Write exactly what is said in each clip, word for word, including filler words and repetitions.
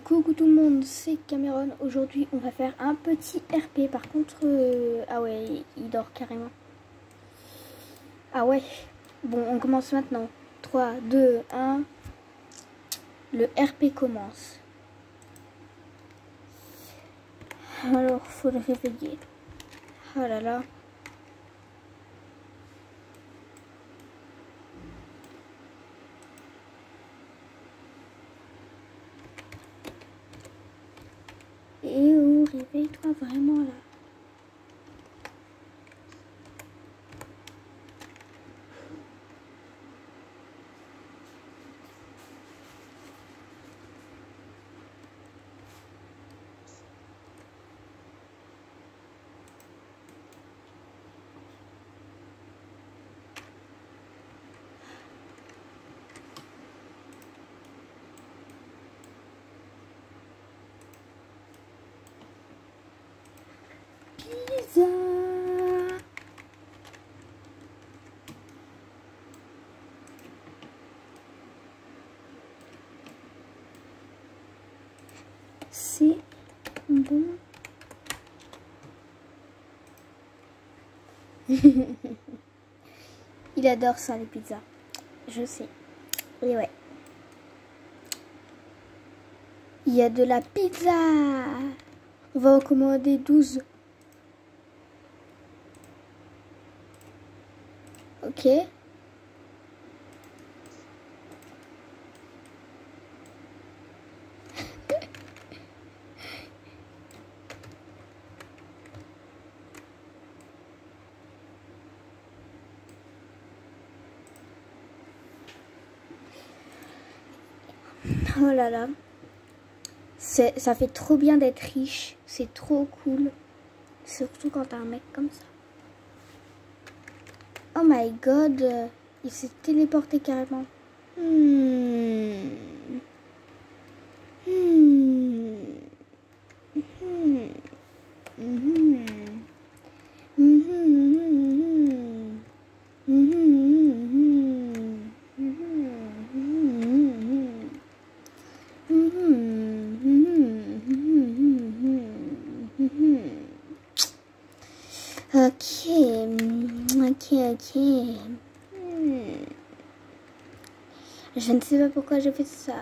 Coucou tout le monde, c'est Cameron. Aujourd'hui, on va faire un petit R P. Par contre, euh... ah ouais, il dort carrément. Ah ouais. Bon, on commence maintenant. trois, deux, un. Le R P commence. Alors, faut le réveiller. Oh là là. Et oh, réveille-toi vraiment là. Pizza. C'est bon. Il adore ça, les pizzas. Je sais. Et ouais. Il y a de la pizza. On va en commander douze. Ok. Oh là là. C'est, ça fait trop bien d'être riche. C'est trop cool. Surtout quand t'as un mec comme ça. Oh my god. Il s'est téléporté carrément. Hmm. Hmm. Hmm. Hmm. Ok, ok, ok. Hmm. Je ne sais pas pourquoi j'ai fait ça.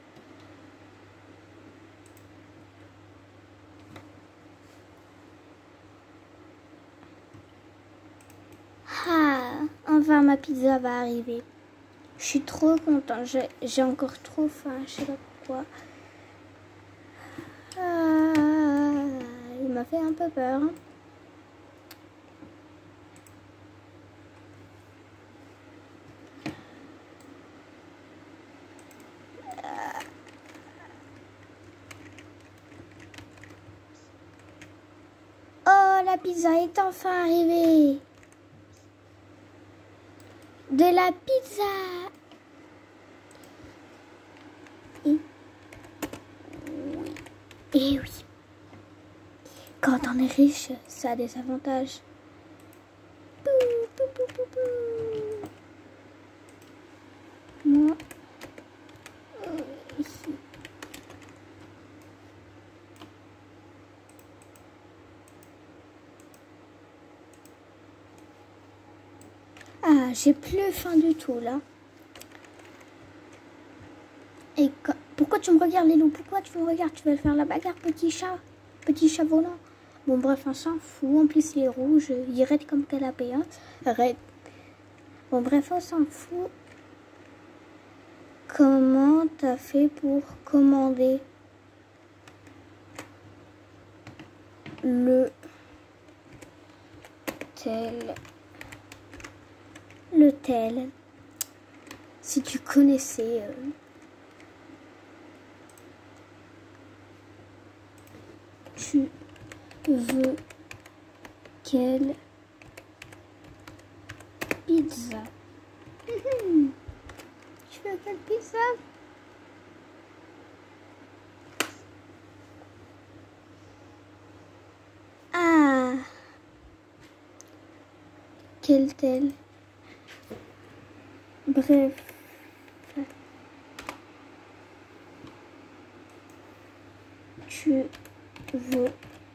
Ah, enfin ma pizza va arriver. Je suis trop contente. J'ai encore trop faim. Je sais pas pourquoi. Ah, il m'a fait un peu peur. Hein. Oh, la pizza est enfin arrivée. De la pizza. Et oui. Et oui. Quand on est riche, ça a des avantages. Pou, pou, pou, pou, pou. Moi, euh, ici. Ah, j'ai plus faim du tout là. Et quand... pourquoi tu me regardes, Lélo? Pourquoi tu me regardes? Tu vas faire la bagarre, petit chat? Petit chat volant. Bon, bref, on s'en fout. En plus, il est rouge. Il est raide comme canapé. Hein. Raide. Bon, bref, on s'en fout. Comment t'as fait pour commander le tel? Le tel. Si tu connaissais... Euh... Tu veux quelle pizza? Mmh. Tu veux quelle pizza? Ah, quelle telle? Bref. Tu veux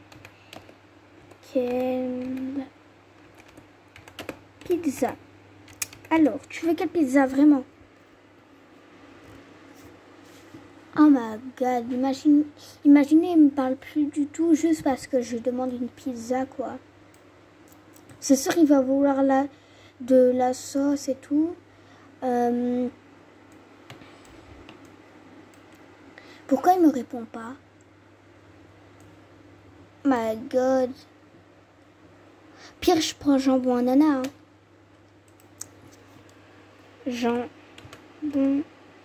quelle pizza? Alors, tu veux quelle pizza vraiment? Oh my god, imagine, imaginez, il me parle plus du tout juste parce que je demande une pizza, quoi. C'est sûr qu'il va vouloir la, de la sauce et tout. Euh, pourquoi il me répond pas? My god. Pire, je prends jambon ananas. Hein. Jambon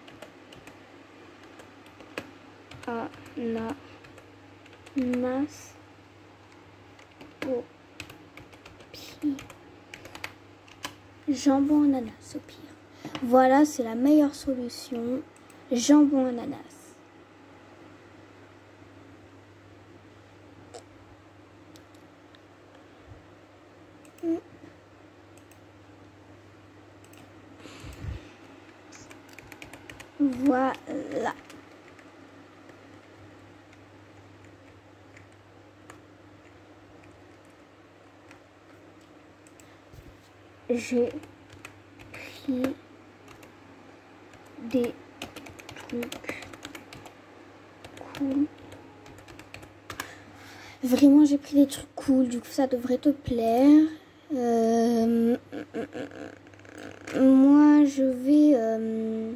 ananas au pire. Jambon ananas au pire. Voilà, c'est la meilleure solution. Jambon ananas. Voilà. J'ai pris des trucs cool. Vraiment, j'ai pris des trucs cool. Du coup, ça devrait te plaire. Euh, moi, je vais... Euh,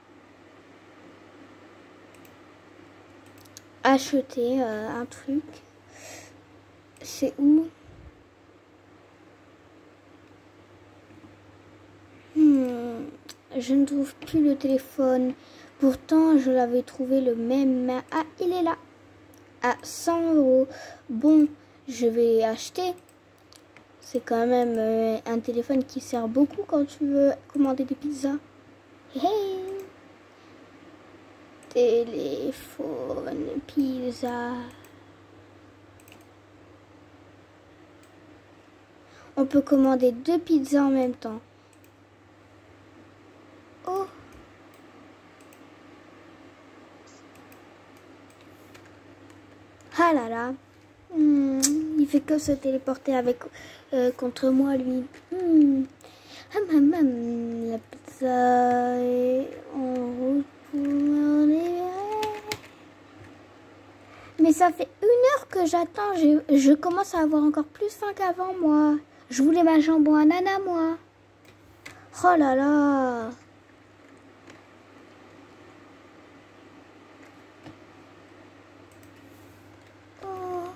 acheter euh, un truc. C'est où? Hmm, je ne trouve plus le téléphone. Pourtant, je l'avais trouvé le même. Ah, il est là. À cent euros. Bon, je vais acheter. C'est quand même euh, un téléphone qui sert beaucoup quand tu veux commander des pizzas. Hey! Téléphone, pizza. On peut commander deux pizzas en même temps. Oh! Ah là là. Hmm, il fait que se téléporter avec euh, contre moi, lui. Hmm. Hum, hum, hum. La pizza est en route pour m'arriver. Mais ça fait une heure que j'attends. Je, je commence à avoir encore plus faim qu'avant, moi. Je voulais ma jambon ananas, moi. Oh là là. Oh.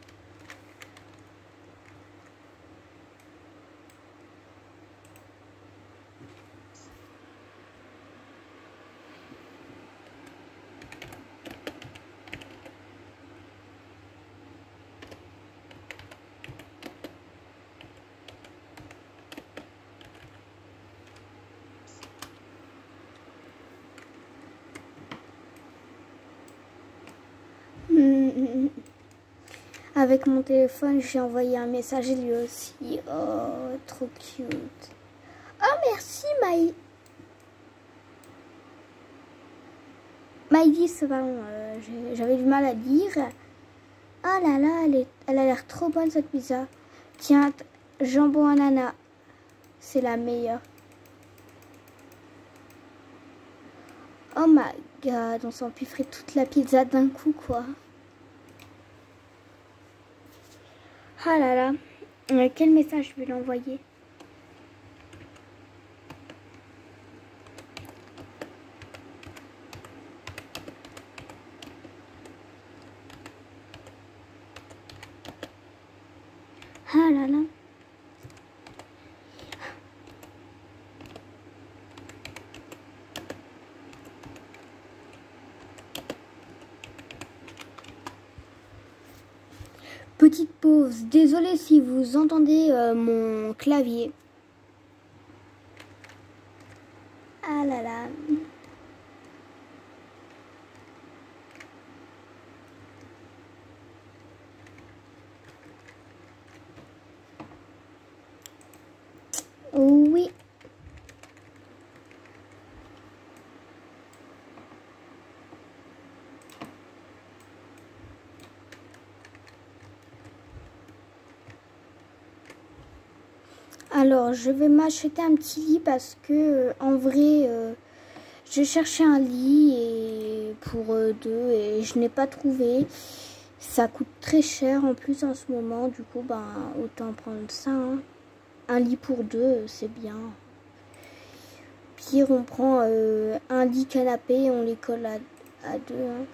Avec mon téléphone, j'ai envoyé un message lui aussi. Oh, trop cute. Oh, merci, Maï. Maïdis, pardon, euh, j'avais du mal à dire. Oh là là, elle, est, elle a l'air trop bonne cette pizza. Tiens, jambon ananas. C'est la meilleure. Oh my god, on s'empiffrait toute la pizza d'un coup, quoi. Ah là là, euh, quel message je vais l'envoyer? Ah là là. Petite pause, désolée si vous entendez euh, mon clavier. Ah là là. Oui. Alors, je vais m'acheter un petit lit parce que, euh, en vrai, euh, je cherchais un lit et pour euh, deux et je n'ai pas trouvé. Ça coûte très cher en plus en ce moment. Du coup, ben, autant prendre ça. Hein. Un lit pour deux, c'est bien. Pire, on prend euh, un lit canapé et on les colle à, à deux. Hein.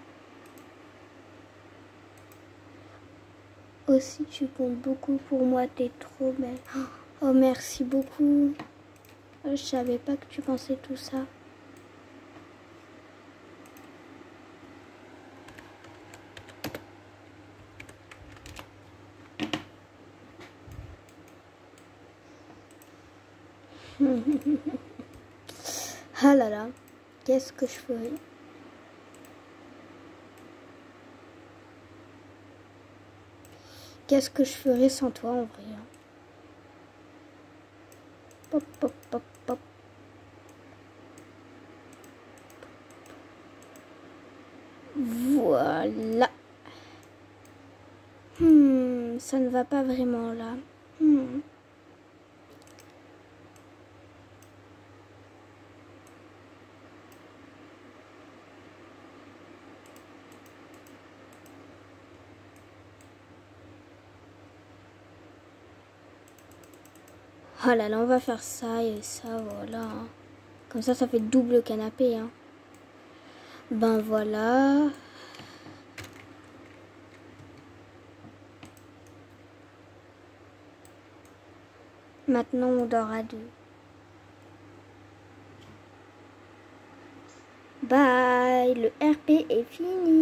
Aussi, tu comptes beaucoup pour moi. T'es trop belle. Oh, merci beaucoup. Je savais pas que tu pensais tout ça. Ah là là, qu'est-ce que je ferais? Qu'est-ce que je ferais sans toi en vrai? Pop, pop, pop, pop. Voilà. Hmm, ça ne va pas vraiment là. Hmm. Oh là là, on va faire ça et ça, voilà. Comme ça, ça fait double canapé. Hein. Ben voilà. Maintenant, on dort à deux. Bye, le R P est fini.